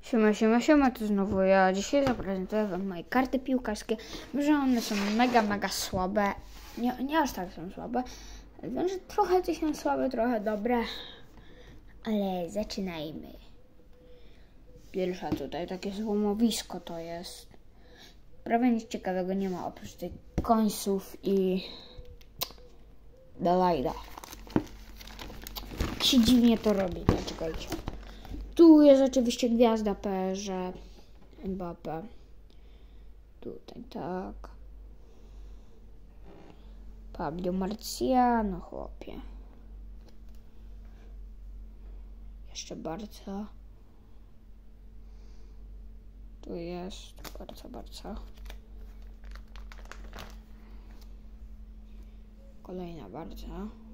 Siema, to znowu ja. Dzisiaj zaprezentuję wam moje karty piłkarskie. Może one są mega słabe. Nie aż tak są słabe. Wiem, że trochę coś są słabe, trochę dobre. Ale zaczynajmy. Pierwsza tutaj, takie złomowisko to jest. Prawie nic ciekawego nie ma, oprócz tych końców i Dalajda. Jak się dziwnie to robi, czekajcie. Tu jest oczywiście gwiazda PSG, Mbappé. Tutaj tak. Pablo Marciano, chłopie. Jeszcze Barca. Tu jest Barca. Kolejna Barca.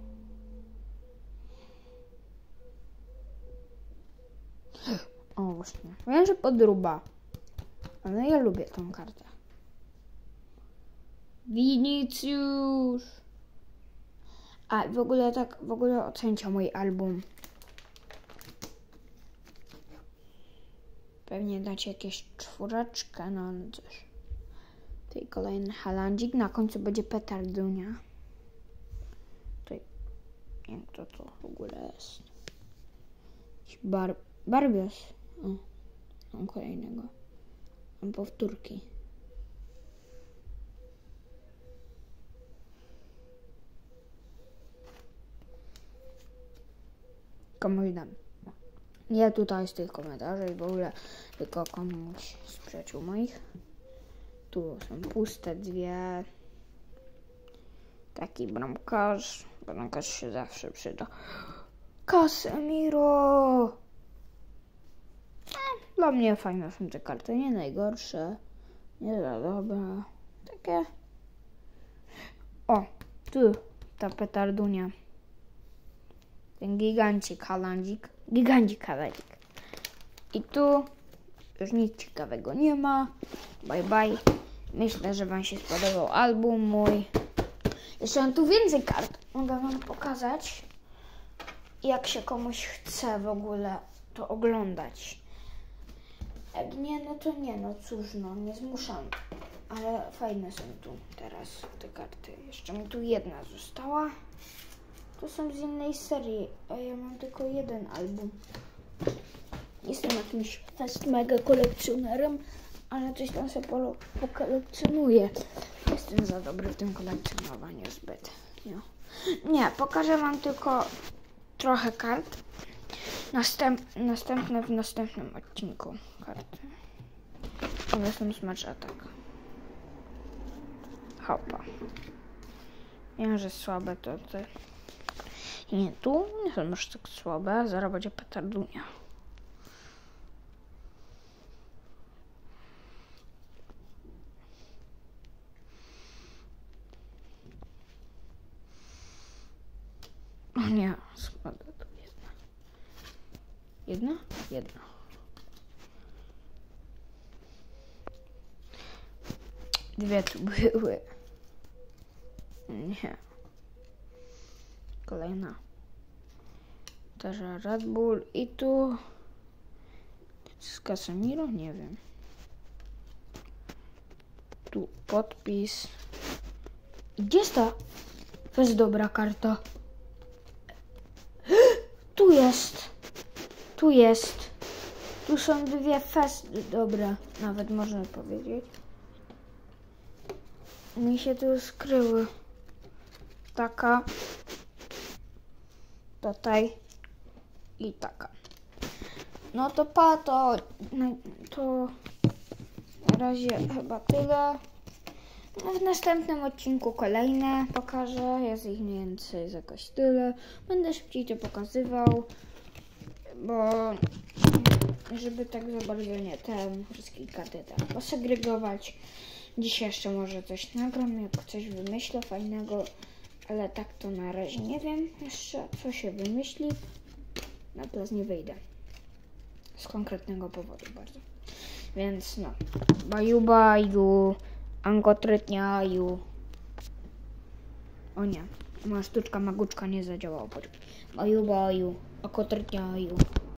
O, właśnie. Wiem, że podruba. Ale ja lubię tą kartę. Vinicius. A w ogóle ocencie mój album. Pewnie dacie jakieś 4, no coś. Tutaj kolejny Halandzik. Na końcu będzie petardunia. Tutaj. Nie wiem, kto to w ogóle jest. Barbios. O, mam kolejnego. Mam powtórki. Komuś dam. Nie tutaj z tych komentarzy i w ogóle tylko komuś z przyjaciół moich. Tu są puste dwie. Taki bramkarz. Bramkarz się zawsze przyda. Casemiro! Dla mnie fajne są te karty, nie najgorsze, nie za dobre, takie. O, tu ta petardunia, ten gigancik Halandzik. I tu już nic ciekawego nie ma. Bye. Myślę, że wam się spodobał album mój. Jeszcze mam tu więcej kart, mogę wam pokazać, jak się komuś chce w ogóle to oglądać. Jak nie, no to nie, no cóż, no nie zmuszam. Ale fajne są tu teraz te karty. Jeszcze mi tu jedna została. To są z innej serii, a ja mam tylko jeden album. Jestem jakimś mega kolekcjonerem, ale coś tam sobie pokolekcjonuję. Jestem za dobry w tym kolekcjonowaniu zbyt. Nie, pokażę wam tylko trochę kart. Następne w następnym odcinku karty. One są z Match Attack. Hopa. Wiem, że słabe to te. Nie, tu nie są już tak słabe. Zaraz będzie petardunia. O nie, słabe to jedna. Jedna. Dwie tu były. Nie. Kolejna. Też Red Bull. I tu z Casemiro? Nie wiem. Tu podpis. Gdzie jest ta? To jest dobra karta. Tu jest. Tu są dwie dobre, nawet można powiedzieć. Mi się tu skryły. Taka. Tutaj. I taka. No to to na razie chyba tyle. No w następnym odcinku kolejne pokażę. Jest ich mniej więcej jakoś tyle. Będę szybciej to pokazywał. Bo żeby tak za bardzo nie wszystkie karty tak posegregować. Dzisiaj jeszcze może coś nagram, jak coś wymyślę fajnego, ale tak to na razie nie wiem jeszcze, co się wymyśli. Na plac nie wyjdę. Z konkretnego powodu bardzo. Więc no. Baju. Angotrytniaju. O nie. Moja sztuczka maguczka nie zadziałała. Baju. Angotrytniaju.